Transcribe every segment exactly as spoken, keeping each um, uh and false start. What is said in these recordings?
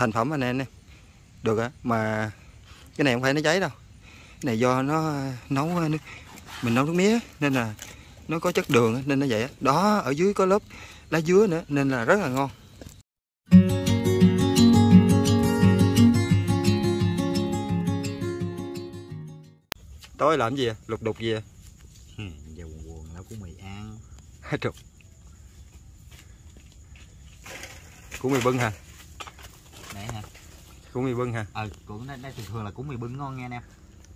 thành phẩm anh em nè. Được á, mà cái này không phải nó cháy đâu. Cái này do nó nấu mình nấu nước mía nên là nó có chất đường nên nó vậy á. Đó, ở dưới có lớp lá dứa nữa nên là rất là ngon. Tối làm gì à? Lục đục gì à? Ừ, giờ quần quần nấu củ mì ăn. Hết trục. Củ mì bưng hả? Đấy hả? Củ mì bưng hả? Ờ, cũng đây, đây thường là củ mì bưng ngon nha anh em.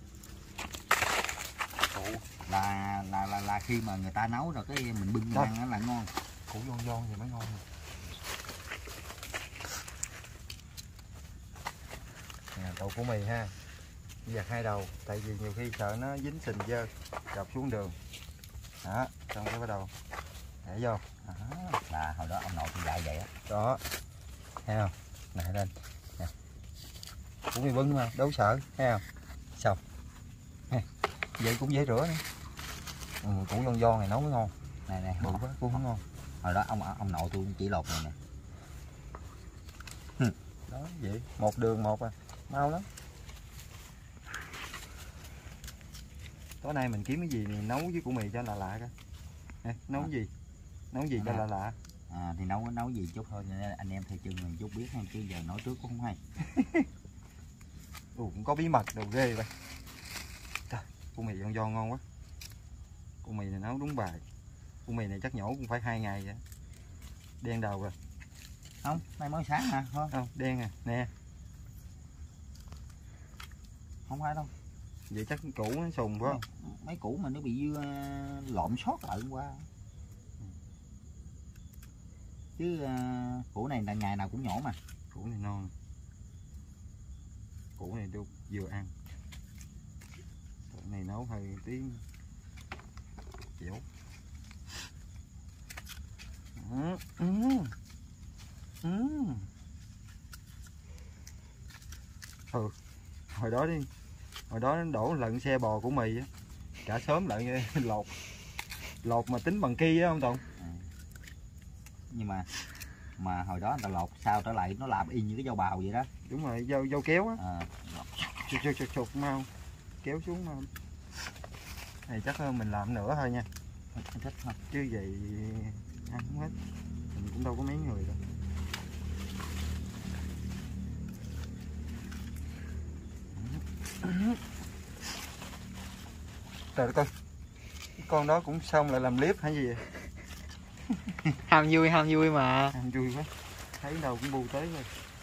Là là là là khi mà người ta nấu rồi cái mình bưng mình ăn nó là ngon. Củ giòn giòn thì mới ngon. Nè, đậu củ mì ha. Giặt hai đầu, tại vì nhiều khi sợ nó dính sình dơ, chọc xuống đường. Đó, xong cái bắt đầu để vô. À, là hồi đó ông nội tôi dạy vậy á. Đó, thấy không? Nãy lên. Nè. Củ mì bưng mà, đâu sợ, thấy không? Xong. Nè. Vậy cũng dễ rửa nữa. Ừ, củ giòn giòn này nấu mới ngon. Này này, bự quá cũng không ngon. Hồi đó ông ông nội tôi chỉ lột này nè. Ừ. Đó, vậy, một đường một à, mau lắm. Tối nay mình kiếm cái gì nấu với củ mì cho lạ lạ coi. Nè, nấu à. gì? Nấu gì à. cho lạ lạ? À, thì nấu nấu gì chút thôi, nên anh em theo chân mình chút biết hay chứ giờ nói trước cũng không hay. Ừ, cũng có bí mật đồ ghê vậy. Trời, củ mì giòn giòn ngon quá. Củ mì này nấu đúng bài. Củ mì này chắc nhổ cũng phải hai ngày vậy. Đen đầu rồi. Không, nay mới sáng hả? Không, không đen à, nè. Không phải đâu. Vậy chắc củ nó sùng phải không? Mấy củ mà nó bị uh, lộn sót lại hôm qua. Chứ uh, củ này là ngày nào cũng nhổ mà. Củ này non. Củ này tôi vừa ăn. Củ này nấu hơi tí dẻo. Ừ. Ừ. Ừ. Ừ. Hồi đó đi. Hồi đó nó đổ lận xe bò của mì á. Cả sớm lại lột. Lột mà tính bằng ki á không Tùng? À. Nhưng mà mà hồi đó người ta lột sao trở lại nó làm y như cái dao bào vậy đó. Đúng rồi, dao dao kéo á. À. Chụp chụp chụp chụp mau. Kéo xuống mau. Này chắc mình làm nữa thôi nha. Anh thích không? Chứ vậy ăn không hết. Mình cũng đâu có mấy người đâu. Trời đất ơi. Con đó cũng xong lại làm clip hay gì vậy? Ham vui ham vui mà. Ham vui quá. Thấy đâu cũng bu tới rồi.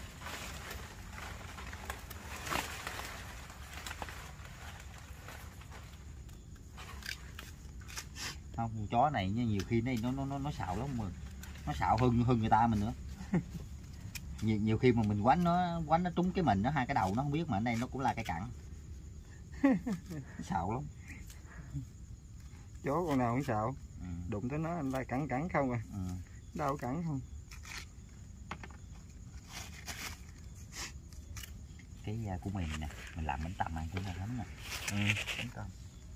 Không, con chó này nhiều khi nó nó nó nó xạo lắm mà. Nó xạo hơn hơn người ta mình nữa. nhiều, nhiều khi mà mình quánh nó quánh nó trúng cái mình nó hai cái đầu nó không biết mà ở đây nó cũng là cái cẳng. Xạo lắm. Chó con nào cũng xạo. Ừ. Đụng tới nó anh ta cẳng cẳng không à. Ừ. Đâu cẳng không. Cái uh, của mình nè, mình làm bánh tằm ăn cũng ngon lắm nè. Ừ, bánh tằm.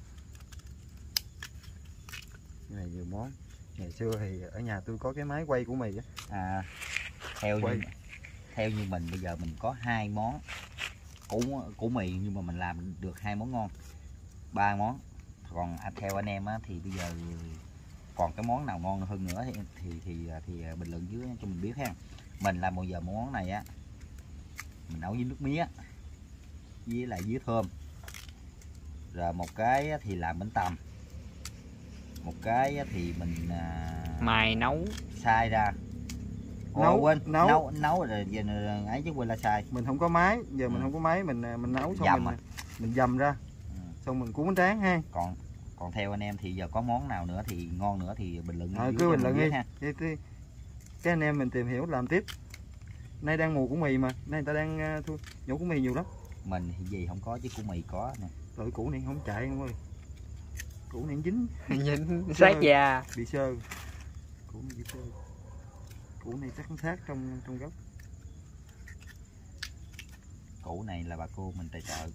Cái này nhiều món. Ngày xưa thì ở nhà tôi có cái máy quay của mì á. À, theo quay. như theo như mình bây giờ mình có hai món củ củ mì nhưng mà mình làm được hai món ngon, ba món. Còn theo anh em á, thì bây giờ còn cái món nào ngon hơn nữa thì thì thì, thì bình luận dưới cho mình biết ha. Mình làm một giờ món này á, mình nấu với nước mía với lại dứa thơm, rồi một cái thì làm bánh tằm, một cái thì mình à, mày nấu xay ra. Ồ, nấu quên nấu nấu nấu rồi giờ ấy chứ quên là xay. Mình không có máy, giờ ừ. mình không có máy, mình mình nấu xong dầm mình à. mình dầm ra. Ừ. Xong mình cuốn bánh tráng ha. Còn còn theo anh em thì giờ có món nào nữa thì ngon nữa thì bình luận à, dưới cứ bình luận đi ha. Cái, cái, cái anh em mình tìm hiểu làm tiếp. Nay đang mùa củ mì mà, nay người ta đang uh, thu nhổ củ mì nhiều lắm. Mình thì gì không có chứ củ mì có nè. Loại củ này không chạy không ơi. Củ này dính. Dính sát da. Bị sơ. Củ này bị sơ. Củ này chắc sát trong trong gốc. Củ này là bà cô mình tài trợ.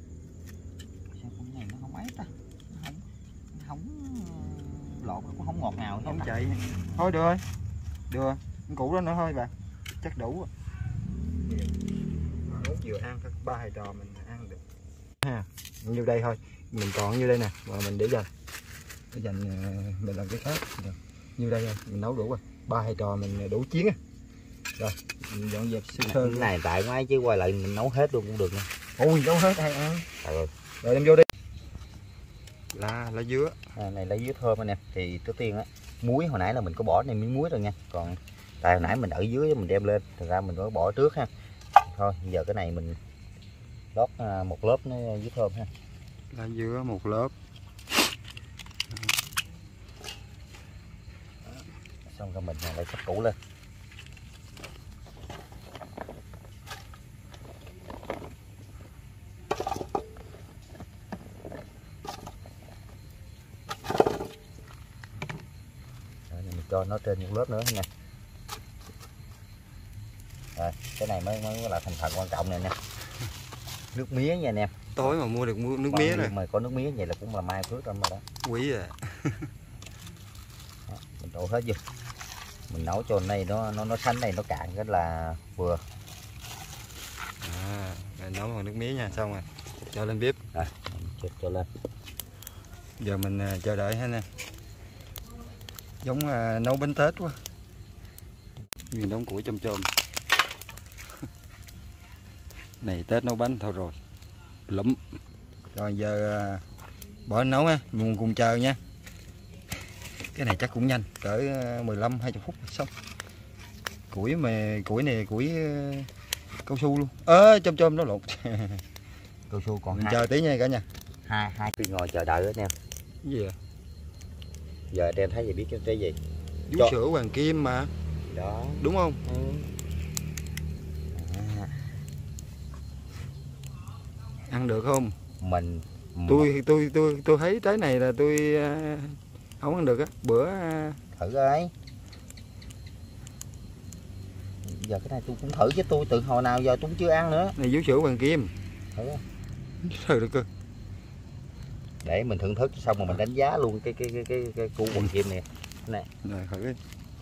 Sao con này nó không ấy ta? Nó không nó không lột nó cũng không ngọt ngọt ngào không nha. chạy. Thôi được rồi, được rồi, củ đó nữa thôi bà, chắc đủ rồi. Mốt vừa ăn thôi, ba thầy trò mình ăn được ha. Như đây thôi, mình còn như đây nè, và mình để dành để dành mình làm cái khác được. Như đây thôi, mình nấu đủ rồi, ba thầy trò mình đủ chiến á. Rồi mình dọn dẹp sơ sơ Cái này tại ngoái chứ quay lại mình nấu hết luôn cũng được nha. ôi nấu hết ai ăn Rồi. rồi đem vô đi. Lá lá dứa À, này lấy dứa thơm anh em. Thì trước tiên á, muối hồi nãy là mình có bỏ này miếng muối rồi nha. Còn tại hồi nãy mình ở dưới mình đem lên, thật ra mình có bỏ trước ha. Thôi giờ cái này mình lót một lớp nó dứa thơm ha. lá dứa một lớp. Xong rồi mình lại sắp củ lên. Rồi, mình cho nó trên một lớp nữa nha. Rồi, cái này mới mới là thành phần quan trọng này nè. Nước mía nha anh em. Tối mà mua được mua nước Còn mía rồi. mà có nước mía vậy là cũng là mai phước lắm rồi đó. Quý à. Đó, mình đổ hết vô. Mình nấu cho này nó nó nó sánh này nó cạn rất là vừa. À, mình nấu bằng nước mía nha, xong rồi cho lên bếp. Rồi, cho, cho lên. Giờ mình uh, chờ đợi ha nè. Giống uh, nấu bánh Tết quá. Nguyên đống củi chôm chôm. Này Tết nấu bánh thôi rồi. Lụm. Rồi giờ uh, bỏ nấu ha, mình cùng chờ nha. Cái này chắc cũng nhanh, cỡ mười lăm hai mươi phút xong. Củi mà củi này củi uh, cao su luôn. Ơ à, chôm chôm nó lột. Cao su còn Mình hai, chờ tí nha cả nhà. hai hai khi ngồi chờ đợi đó anh em. Cái gì à? Giờ em thấy gì biết cái gì? Vú Cho... sữa hoàng kim mà. Đó. Đúng không? Ừ. À. Ăn được không? Mình Tôi tôi tôi tôi thấy trái này là tôi uh, không ăn được á. Bữa uh... thử coi. Giờ cái này tôi cũng thử chứ tôi từ hồi nào giờ tôi cũng chưa ăn nữa. Này vú sữa hoàng kim. Thử. Trời đất ơi. Để mình thưởng thức xong rồi mình đánh giá luôn cái cái cái cái, cái củ hoàng kim này. Này. Rồi thử đi.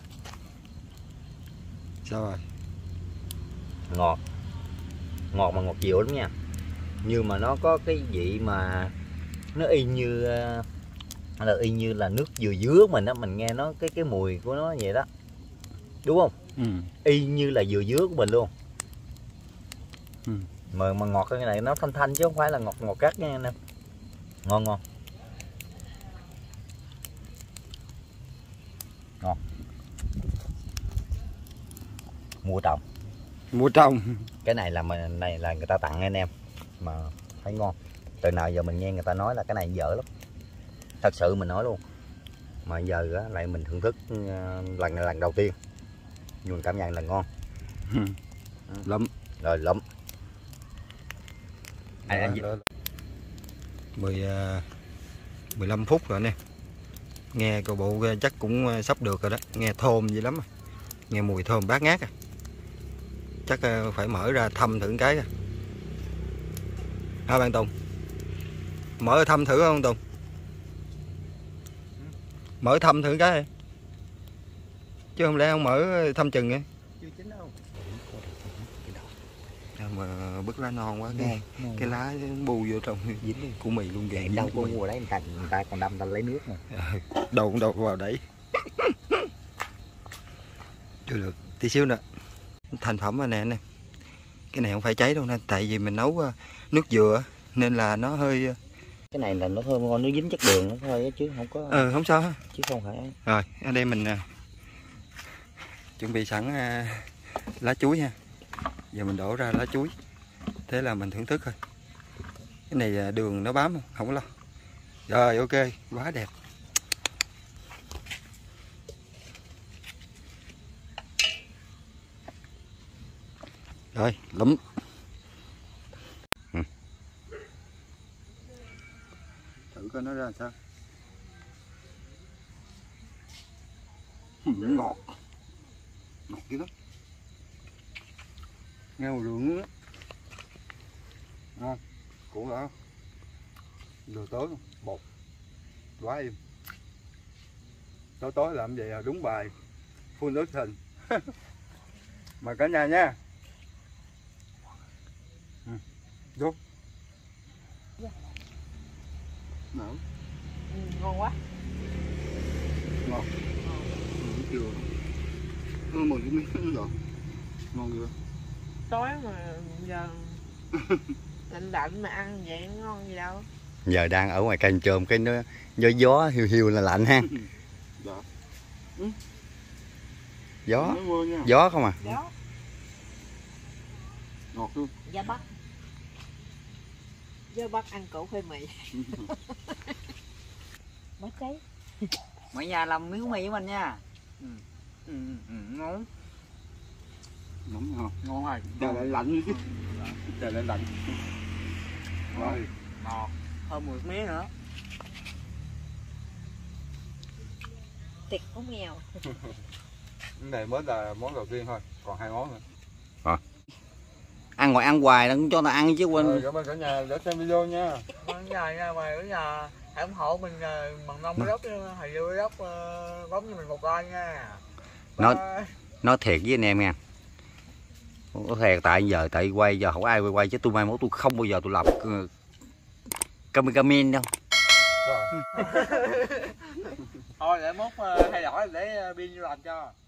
Sao rồi? Ngọt. Ngọt mà ngọt dịu lắm nha. Nhưng mà nó có cái vị mà nó y như là y như là nước dừa dứa mình á, mình nghe nó cái cái mùi của nó vậy đó. Đúng không? Ừ. Y như là dừa dứa của mình luôn. Ừ. Mà mà ngọt cái này nó thanh thanh chứ không phải là ngọt ngọt gắt nha anh em. Ngon ngon. Ngon. Mua trồng. Mua trồng. Cái này là mình này là người ta tặng anh em mà thấy ngon. Từ nào giờ mình nghe người ta nói là cái này dở lắm. Thật sự mình nói luôn. Mà giờ á, lại mình thưởng thức lần lần đầu tiên. Nhưng cảm nhận là ngon. Lắm. Rồi lắm. Anh anh mười mười lăm phút rồi nè. Nghe coi bộ chắc cũng sắp được rồi đó, nghe thơm gì lắm. Nghe mùi thơm bát ngát à. Chắc phải mở ra thăm thử cái à. Hả bạn Tùng? Mở thăm thử không Tùng? Mở thăm thử cái. Chứ không lẽ không mở thăm chừng vậy? Chưa chín đâu. Mà bứt lá non quá cái, cái lá bu vô trong dính của mì luôn kìa. Đâu có mua đấy, người ta, người ta còn đâm ta lấy nước mà. Đâu cũng đâu vào đấy. Chưa được, tí xíu nữa. Thành phẩm rồi nè nè. Cái này không phải cháy đâu nè, tại vì mình nấu nước dừa nên là nó hơi. Cái này là nó thơm ngon, nó dính chất đường nó thôi chứ không có. Ừ không sao ha. Chứ không phải. Rồi, ở đây mình uh, chuẩn bị sẵn uh, lá chuối ha. Giờ mình đổ ra lá chuối. Thế là mình thưởng thức thôi. Cái này uh, đường nó bám không, không có lo. Rồi ok, quá đẹp. Rồi, lụm. Ừ. Thử coi nó ra sao. Ừ, ngọt. Ngọt dữ lắm. Nghe mùi đường nữa. Ngon. Củ đó. Đồ tối luôn, bột. Quá im. tối tối làm vậy là đúng bài full nước hình. Mời cả nhà nha. Ừ. Vô. Nào. Ừ, ngon quá. Ngon. Ừ, chưa. Nó mười cái miếng rồi. Ngon chưa? Tối mà giờ lạnh lạnh mà ăn vậy ngon gì đâu. Giờ đang ở ngoài canh chôm cái nó gió gió hiu hiu là lạnh ha. Dạ. Gió. Gió không à? Đó. Ngọt luôn. Giá Bắc. Giá Bắc ăn củ khoai mì. Mới cháy. Mọi nhà làm miếng mì với mình nha. Ừ. Ừ, ừ, ngon. Nóng ngon. Ngon rồi. Trời lại lạnh chứ. Trời lại lạnh. Rồi. Ngọt. Hơn một miếng nữa. Thịt của mèo. Cái này mới là món đầu tiên thôi, còn hai món nữa. Ăn ngoài ăn hoài nó cũng cho ta ăn chứ quên. Rồi, cảm ơn cả nhà đã xem video nha. Mời nhà nha, mời cả nhà hãy ủng hộ mình bằng nông vlog, thầy vlog bấm cho mình một like nha. Nó nói thiệt với anh em nha. Có thiệt tại giờ tại quay giờ không ai quay quay chứ tôi mai mốt tôi không bao giờ tôi làm cameraman đâu. Thôi để mốt thay đổi để pin làm cho.